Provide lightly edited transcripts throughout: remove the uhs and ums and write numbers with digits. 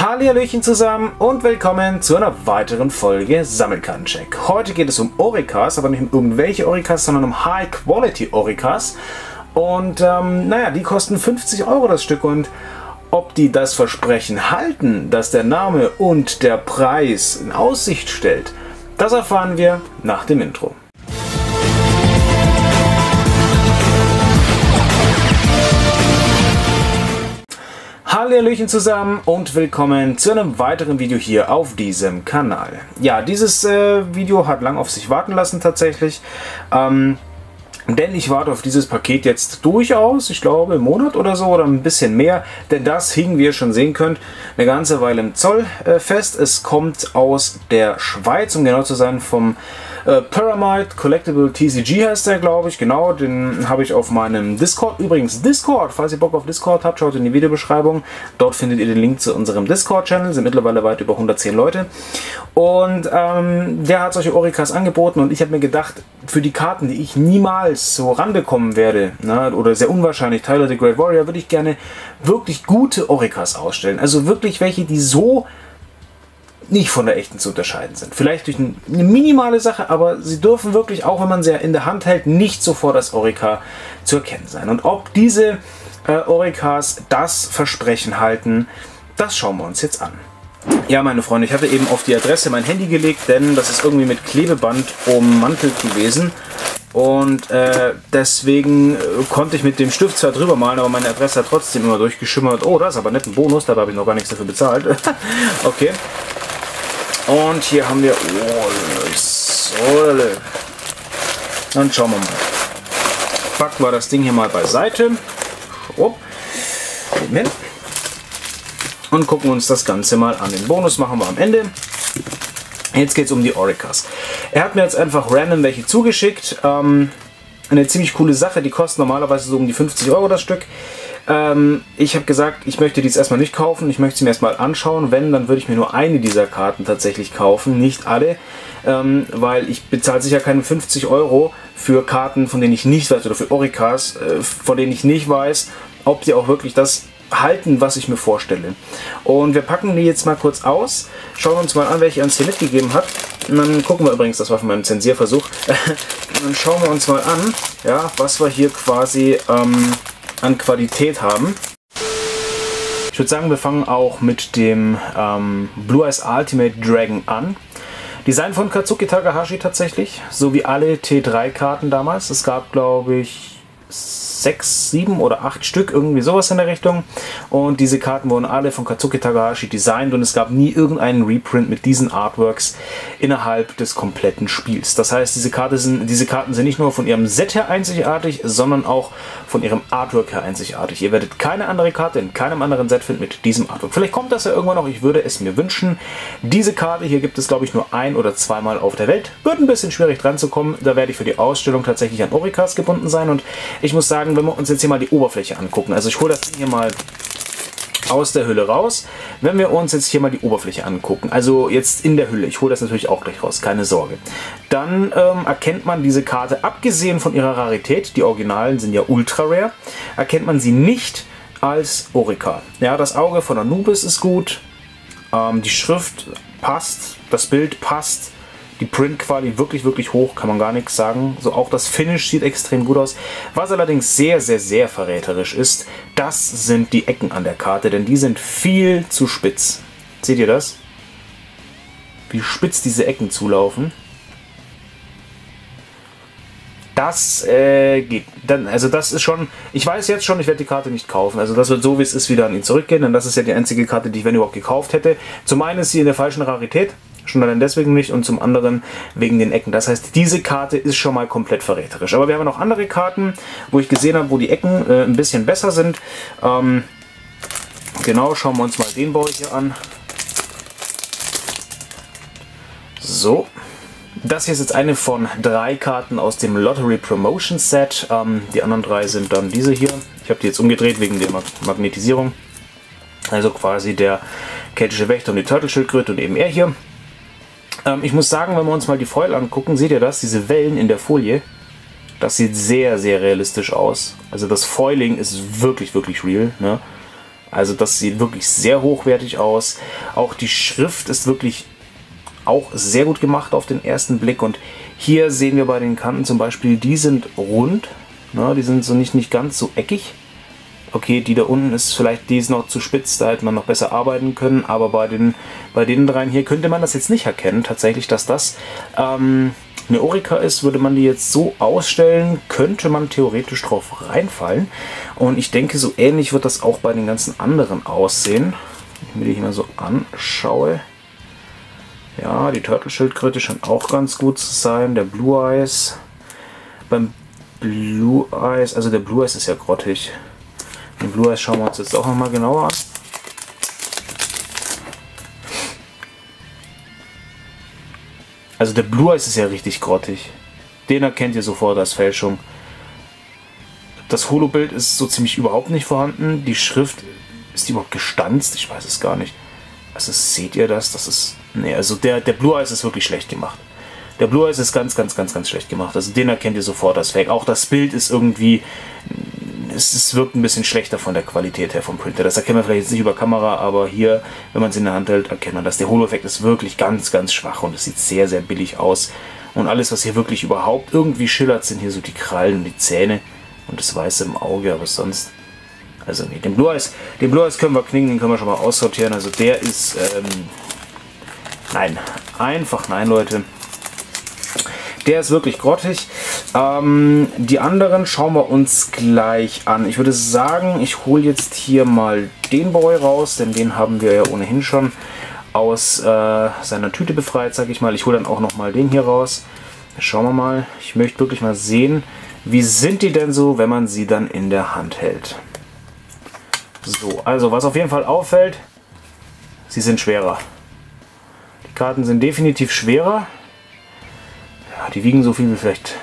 Hallihallöchen zusammen und willkommen zu einer weiteren Folge Sammelkartencheck. Heute geht es um Orikas, aber nicht um irgendwelche Orikas, sondern um High-Quality Orikas. Und naja, die kosten 50 € das Stück und ob die das Versprechen halten, das der Name und der Preis in Aussicht stellt, das erfahren wir nach dem Intro. Hallihallöchen zusammen und willkommen zu einem weiteren Video hier auf diesem Kanal. Ja, dieses Video hat lang auf sich warten lassen tatsächlich, denn ich warte auf dieses Paket jetzt durchaus, ich glaube, einen Monat oder so oder ein bisschen mehr, denn das hing, wie ihr schon sehen könnt, eine ganze Weile im Zoll fest. Es kommt aus der Schweiz, um genau zu sein, vom Pyramide Collectible TCG heißt der, glaube ich. Genau, den habe ich auf meinem Discord. Übrigens, Discord, falls ihr Bock auf Discord habt, schaut in die Videobeschreibung. Dort findet ihr den Link zu unserem Discord-Channel. Sind mittlerweile weit über 110 Leute. Und der hat solche Orikas angeboten und ich habe mir gedacht, für die Karten, die ich niemals so ranbekommen werde, oder sehr unwahrscheinlich, Tyler the Great Warrior, würde ich gerne wirklich gute Orikas ausstellen. Also wirklich welche, die so nicht von der echten zu unterscheiden sind. Vielleicht durch eine minimale Sache, aber sie dürfen wirklich, auch wenn man sie in der Hand hält, nicht sofort als Orika zu erkennen sein. Und ob diese Orikas das Versprechen halten, das schauen wir uns jetzt an. Ja, meine Freunde, ich hatte eben auf die Adresse mein Handy gelegt, denn das ist irgendwie mit Klebeband ummantelt gewesen. Und deswegen konnte ich mit dem Stift zwar drüber malen, aber meine Adresse hat trotzdem immer durchgeschimmert. Oh, das ist aber nett, ein Bonus, dabei habe ich noch gar nichts dafür bezahlt. Okay. Und hier haben wir... Oh, so. Dann schauen wir mal. Packen wir das Ding hier mal beiseite. Oh. Hin. Und gucken uns das Ganze mal an. Den Bonus machen wir am Ende. Jetzt geht es um die Orikas. Er hat mir jetzt einfach random welche zugeschickt. Eine ziemlich coole Sache. Die kosten normalerweise so um die 50 € das Stück. Ich habe gesagt, ich möchte die jetzt erstmal nicht kaufen, ich möchte sie mir erstmal anschauen. Wenn, dann würde ich mir nur eine dieser Karten tatsächlich kaufen, nicht alle, weil ich bezahle sicher keine 50 € für Karten, von denen ich nicht weiß, oder für Orikas, von denen ich nicht weiß, ob die auch wirklich das halten, was ich mir vorstelle. Und wir packen die jetzt mal kurz aus, schauen uns mal an, welche er uns hier mitgegeben hat. Und dann gucken wir übrigens, das war von meinem Zensierversuch, und dann schauen wir uns mal an, ja, was wir hier quasi an Qualität haben. Ich würde sagen, wir fangen auch mit dem Blue Eyes Ultimate Dragon an. Design von Kazuki Takahashi tatsächlich, so wie alle T3-Karten damals. Es gab, glaube ich, 6, 7 oder 8 Stück, irgendwie sowas in der Richtung. Und diese Karten wurden alle von Kazuki Takahashi designt und es gab nie irgendeinen Reprint mit diesen Artworks innerhalb des kompletten Spiels. Das heißt, diese Karten sind nicht nur von ihrem Set her einzigartig, sondern auch von ihrem Artwork her einzigartig. Ihr werdet keine andere Karte in keinem anderen Set finden mit diesem Artwork. Vielleicht kommt das ja irgendwann noch, ich würde es mir wünschen. Diese Karte hier gibt es, glaube ich, nur ein- oder zweimal auf der Welt. Wird ein bisschen schwierig dran zu kommen, da werde ich für die Ausstellung tatsächlich an Orikas gebunden sein und ich muss sagen, wenn wir uns jetzt hier mal die Oberfläche angucken, also ich hole das Ding hier mal aus der Hülle raus, wenn wir uns jetzt hier mal die Oberfläche angucken, also jetzt in der Hülle, ich hole das natürlich auch gleich raus, keine Sorge, dann erkennt man diese Karte, abgesehen von ihrer Rarität, die Originalen sind ja ultra rare, erkennt man sie nicht als Orika. Ja, das Auge von Anubis ist gut, die Schrift passt, das Bild passt, die Print-Quali wirklich, wirklich hoch, kann man gar nichts sagen. So, auch das Finish sieht extrem gut aus. Was allerdings sehr, sehr, sehr verräterisch ist, das sind die Ecken an der Karte, denn die sind viel zu spitz. Seht ihr das? Wie spitz diese Ecken zulaufen. Das geht. Dann, also das ist schon, ich weiß jetzt schon, ich werde die Karte nicht kaufen. Also das wird so, wie es ist, wieder an ihn zurückgehen, denn das ist ja die einzige Karte, die ich, wenn überhaupt, gekauft hätte. Zum einen ist sie in der falschen Rarität. Schon allein deswegen nicht und zum anderen wegen den Ecken. Das heißt, diese Karte ist schon mal komplett verräterisch. Aber wir haben noch andere Karten, wo ich gesehen habe, wo die Ecken ein bisschen besser sind. Genau, schauen wir uns mal den Bau hier an. So. Das hier ist jetzt eine von 3 Karten aus dem Lottery Promotion Set. Die anderen 3 sind dann diese hier. Ich habe die jetzt umgedreht wegen der Magnetisierung. Also quasi der keltische Wächter und die Turtle-Schildkröte und eben er hier. Ich muss sagen, wenn wir uns mal die Foil angucken, seht ihr das? Diese Wellen in der Folie, das sieht sehr, sehr realistisch aus. Also das Foiling ist wirklich, wirklich real. Ne? Also das sieht wirklich sehr hochwertig aus. Auch die Schrift ist wirklich auch sehr gut gemacht auf den ersten Blick. Und hier sehen wir bei den Kanten zum Beispiel, die sind rund. Ne, die sind so nicht ganz so eckig. Okay, die da unten ist vielleicht, die ist noch zu spitz, da hätte man noch besser arbeiten können. Aber bei den dreien hier könnte man das jetzt nicht erkennen, tatsächlich, dass das eine Orica ist. Würde man die jetzt so ausstellen, könnte man theoretisch drauf reinfallen. Und ich denke, so ähnlich wird das auch bei den ganzen anderen aussehen. Wenn ich mir die hier mal so anschaue. Ja, die Turtle-Schildkröte scheint auch ganz gut zu sein. Der Blue Eyes. Beim Blue Eyes, also der Blue Eyes ist ja grottig. Den Blue Eyes schauen wir uns jetzt auch nochmal genauer an. Also der Blue Eyes ist ja richtig grottig. Den erkennt ihr sofort als Fälschung. Das Holobild ist so ziemlich überhaupt nicht vorhanden. Die Schrift, ist die überhaupt gestanzt? Ich weiß es gar nicht. Also seht ihr das? Das ist... Nee, also der Blue Eyes ist wirklich schlecht gemacht. Der Blue Eyes ist ganz schlecht gemacht. Also den erkennt ihr sofort als Fake. Auch das Bild ist irgendwie... Es wirkt ein bisschen schlechter von der Qualität her vom Printer. Das erkennt man vielleicht jetzt nicht über Kamera, aber hier, wenn man es in der Hand hält, erkennt man das. Der Holo-Effekt ist wirklich ganz schwach und es sieht sehr billig aus. Und alles, was hier wirklich überhaupt irgendwie schillert, sind hier so die Krallen und die Zähne und das Weiße im Auge, aber sonst... Also nee, den Blue Eyes können wir knicken, den können wir schon mal aussortieren. Also der ist... nein, einfach nein, Leute. Der ist wirklich grottig. Die anderen schauen wir uns gleich an. Ich würde sagen, ich hole jetzt hier mal den Boy raus, denn den haben wir ja ohnehin schon aus seiner Tüte befreit, sage ich mal. Ich hole dann auch noch mal den hier raus. Schauen wir mal. Ich möchte wirklich mal sehen, wie sind die denn so, wenn man sie dann in der Hand hält. So, also was auf jeden Fall auffällt, sie sind schwerer. Die Karten sind definitiv schwerer. Ja, die wiegen so viel wie vielleicht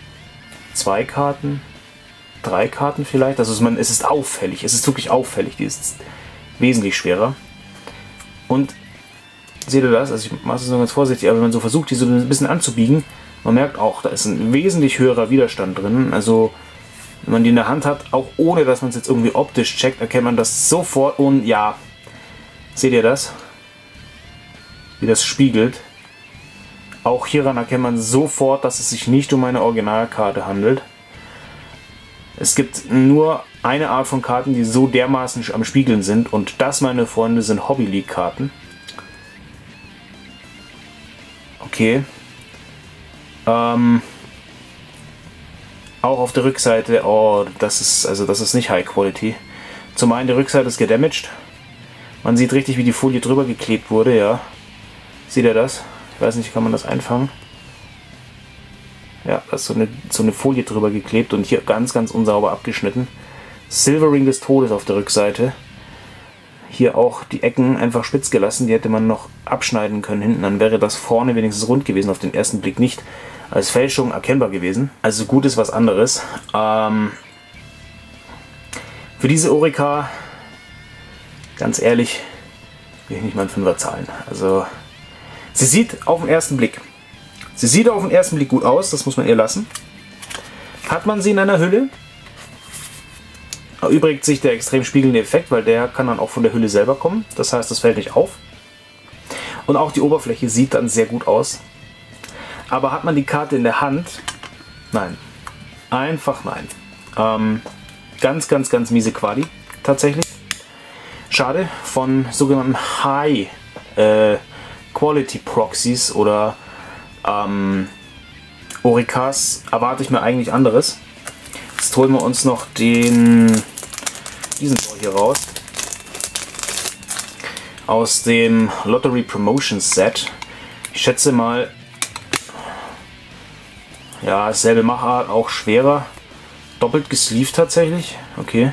2 Karten, 3 Karten vielleicht. Also es ist auffällig, es ist wirklich auffällig, die ist wesentlich schwerer. Und seht ihr das? Also ich mache es noch ganz vorsichtig, aber wenn man so versucht, die so ein bisschen anzubiegen, man merkt auch, da ist ein wesentlich höherer Widerstand drin. Also wenn man die in der Hand hat, auch ohne dass man es jetzt irgendwie optisch checkt, erkennt man das sofort. Und ja, seht ihr das? Wie das spiegelt. Auch hieran erkennt man sofort, dass es sich nicht um eine Originalkarte handelt. Es gibt nur eine Art von Karten, die so dermaßen am Spiegeln sind. Und das, meine Freunde, sind Hobby League Karten. Okay. Auch auf der Rückseite, oh, das ist nicht High Quality. Zum einen, die Rückseite ist gedamaged. Man sieht richtig, wie die Folie drüber geklebt wurde, ja. Seht ihr das? Ich weiß nicht, kann man das einfangen? Ja, da ist so eine Folie drüber geklebt und hier ganz unsauber abgeschnitten. Silvering des Todes auf der Rückseite. Hier auch die Ecken einfach spitz gelassen, die hätte man noch abschneiden können hinten, dann wäre das vorne wenigstens rund gewesen, auf den ersten Blick nicht als Fälschung erkennbar gewesen. Also gut ist was anderes. Für diese Orica, ganz ehrlich, will ich nicht mal einen Fünfer zahlen. Also sie sieht auf den ersten Blick gut aus, das muss man ihr lassen. Hat man sie in einer Hülle, erübrigt sich der extrem spiegelnde Effekt, weil der kann dann auch von der Hülle selber kommen. Das heißt, das fällt nicht auf. Und auch die Oberfläche sieht dann sehr gut aus. Aber hat man die Karte in der Hand? Nein. Einfach nein. Ganz miese Quali. Tatsächlich. Schade. Von sogenannten High Quality Proxies oder Oricas erwarte ich mir eigentlich anderes. Jetzt holen wir uns noch diesen Boy hier raus. Aus dem Lottery Promotion Set. Ich schätze mal, ja, selbe Machart, auch schwerer. Doppelt gesleeved tatsächlich. Okay.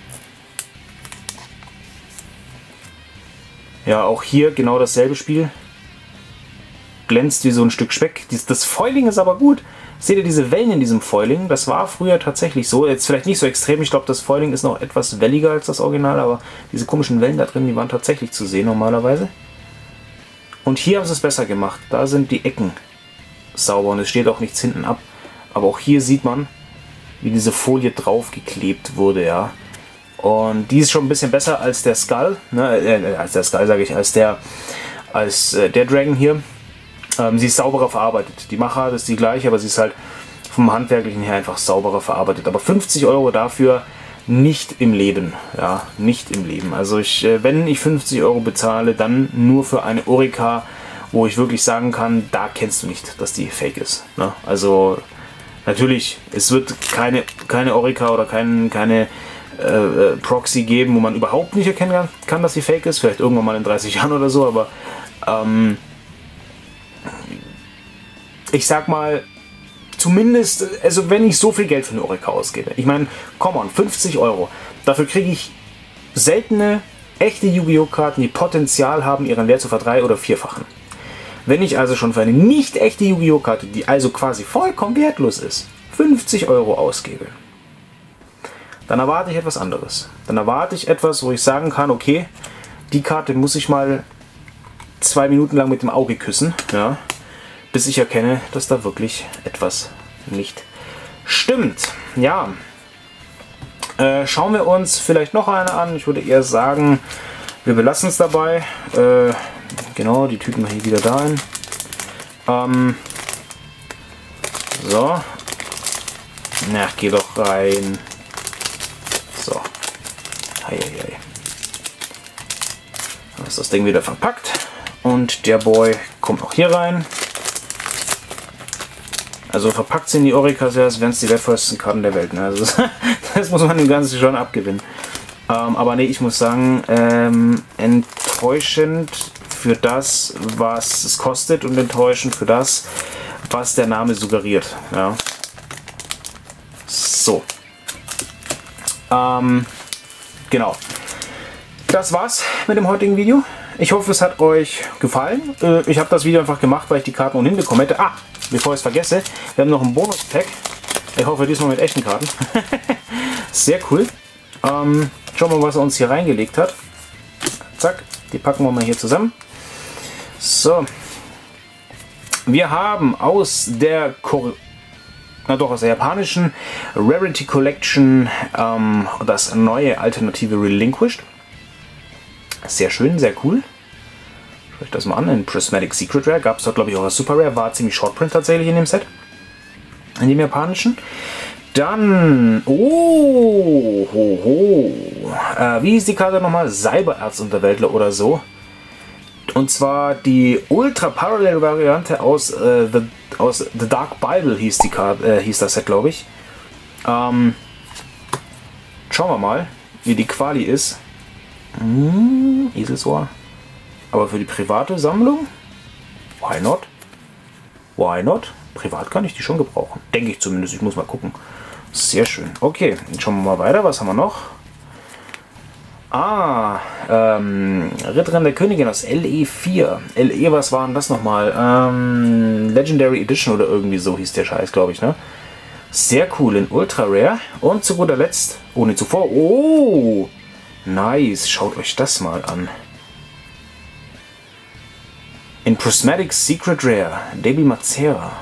Ja, auch hier genau dasselbe Spiel. Glänzt wie so ein Stück Speck. Das Foiling ist aber gut. Seht ihr diese Wellen in diesem Foiling? Das war früher tatsächlich so. Jetzt vielleicht nicht so extrem. Ich glaube, das Foiling ist noch etwas welliger als das Original. Aber diese komischen Wellen da drin, die waren tatsächlich zu sehen normalerweise. Und hier haben sie es besser gemacht. Da sind die Ecken sauber und es steht auch nichts hinten ab. Aber auch hier sieht man, wie diese Folie drauf geklebt wurde, ja. Und die ist schon ein bisschen besser als der Skull, ne? Als der Skull sage ich, als der Dragon hier. Sie ist sauberer verarbeitet. Die Machart ist die gleiche, aber sie ist halt vom Handwerklichen her einfach sauberer verarbeitet. Aber 50 € dafür nicht im Leben. Ja, nicht im Leben. Also wenn ich 50 € bezahle, dann nur für eine Orica, wo ich wirklich sagen kann, da kennst du nicht, dass die fake ist. Ne? Also natürlich, es wird keine Orica oder keine Proxy geben, wo man überhaupt nicht erkennen kann, dass sie fake ist. Vielleicht irgendwann mal in 30 Jahren oder so, aber ich sag mal, zumindest, also wenn ich so viel Geld für eine Orica ausgebe, ich meine, come on, 50 €, dafür kriege ich seltene, echte Yu-Gi-Oh! Karten, die Potenzial haben, ihren Wert zu verdrei- oder vierfachen. Wenn ich also schon für eine nicht echte Yu-Gi-Oh! Karte, die also quasi vollkommen wertlos ist, 50 € ausgebe, dann erwarte ich etwas anderes. Dann erwarte ich etwas, wo ich sagen kann, okay, die Karte muss ich mal 2 Minuten lang mit dem Auge küssen, ja, bis ich erkenne, dass da wirklich etwas nicht stimmt. Ja, schauen wir uns vielleicht noch eine an. Ich würde eher sagen, wir belassen es dabei. Genau, die Tüten hier wieder dahin. So. Na, geh doch rein. So. Hei. Dann ist das Ding wieder verpackt. Und der Boy kommt auch hier rein. Also verpackt sind die Oricas ja, als wären es die wertvollsten Karten der Welt. Ne? Also das muss man dem Ganzen schon abgewinnen. Aber nee, ich muss sagen, enttäuschend für das, was es kostet und enttäuschend für das, was der Name suggeriert. Ja. So. Genau. Das war's mit dem heutigen Video. Ich hoffe, es hat euch gefallen. Ich habe das Video einfach gemacht, weil ich die Karten ohnehin bekommen hätte. Ah, bevor ich es vergesse, wir haben noch ein Bonus-Pack. Ich hoffe, diesmal mit echten Karten. Sehr cool. Schauen wir mal, was er uns hier reingelegt hat. Zack, die packen wir mal hier zusammen. So. Wir haben aus der japanischen Rarity Collection das neue Alternative Relinquished. Sehr schön, sehr cool. Schaut euch das mal an. In Prismatic Secret Rare gab es dort, glaube ich, auch als Super Rare. War ziemlich Shortprint tatsächlich in dem Set. In dem japanischen. Dann, wie ist die Karte nochmal? Cybererzunterweltler oder so. Und zwar die Ultra-Parallel-Variante aus The Dark Bible hieß die Karte, hieß das Set, glaube ich. Schauen wir mal, wie die Quali ist. Eselsohr. Aber für die private Sammlung? Why not? Why not? Privat kann ich die schon gebrauchen. Denke ich zumindest. Ich muss mal gucken. Sehr schön. Okay, jetzt schauen wir mal weiter. Was haben wir noch? Ritterin der Königin aus LE4. LE, was war denn das nochmal? Legendary Edition oder irgendwie so hieß der Scheiß, glaube ich, ne? Sehr cool in Ultra Rare. Und zu guter Letzt, ohne zuvor. Oh! Nice. Schaut euch das mal an. In Prismatic Secret Rare. Debi Mazera.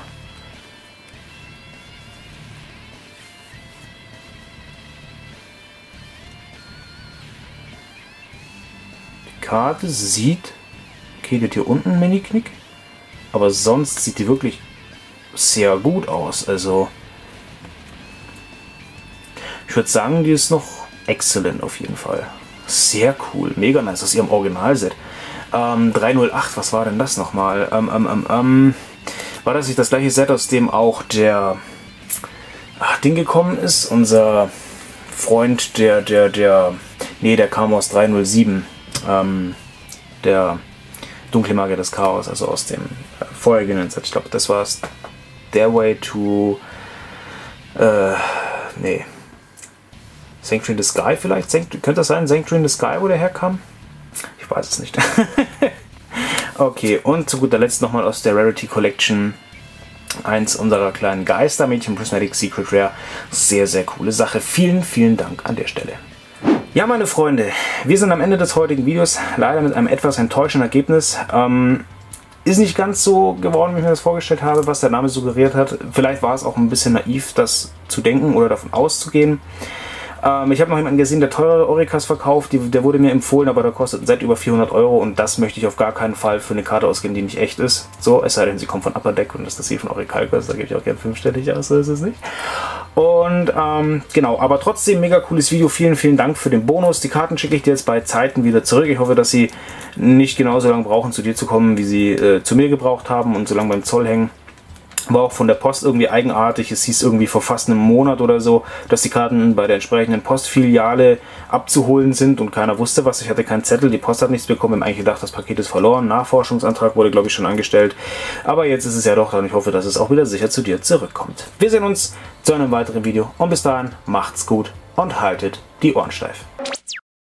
Die Karte sieht... Okay, die hat hier unten einen Mini-Knick. Aber sonst sieht die wirklich sehr gut aus. Also... Ich würde sagen, die ist noch excellent auf jeden Fall. Sehr cool. Mega nice aus ihrem Originalset. 308, was war denn das nochmal? War das nicht das gleiche Set, aus dem auch der Ding gekommen ist? Unser Freund, der kam aus 307. Der Dunkle Magier des Chaos, also aus dem vorhergehenden Set. Ich glaube, das war es. Stairway to... nee. Sanctuary in the Sky vielleicht? Könnte das sein? Sanctuary in the Sky, wo der herkam? Ich weiß es nicht. Okay, und zu guter Letzt nochmal aus der Rarity Collection eins unserer kleinen Geistermädchen, Prismatic Secret Rare. Sehr, sehr coole Sache. Vielen, vielen Dank an der Stelle. Ja, meine Freunde, wir sind am Ende des heutigen Videos. Leider mit einem etwas enttäuschenden Ergebnis. Ist nicht ganz so geworden, wie ich mir das vorgestellt habe, was der Name suggeriert hat. Vielleicht war es auch ein bisschen naiv, das zu denken oder davon auszugehen. Ich habe noch jemanden gesehen, der teure Oricas verkauft, der wurde mir empfohlen, aber der kostet seit über 400 Euro und das möchte ich auf gar keinen Fall für eine Karte ausgeben, die nicht echt ist. So, es sei denn, sie kommt von Upper Deck und das hier von Orical kostet, da gebe ich auch gerne 5-stellig aus, so ist es nicht. Und genau, aber trotzdem mega cooles Video, vielen, vielen Dank für den Bonus. Die Karten schicke ich dir jetzt bei Zeiten wieder zurück. Ich hoffe, dass sie nicht genauso lange brauchen, zu dir zu kommen, wie sie zu mir gebraucht haben und so lange beim Zoll hängen. War auch von der Post irgendwie eigenartig. Es hieß irgendwie vor fast einem Monat oder so, dass die Karten bei der entsprechenden Postfiliale abzuholen sind und keiner wusste was. Ich hatte keinen Zettel, die Post hat nichts bekommen. Ich habe eigentlich gedacht, das Paket ist verloren. Nachforschungsantrag wurde, glaube ich, schon angestellt. Aber jetzt ist es ja doch da und ich hoffe, dass es auch wieder sicher zu dir zurückkommt. Wir sehen uns zu einem weiteren Video und bis dahin macht's gut und haltet die Ohren steif.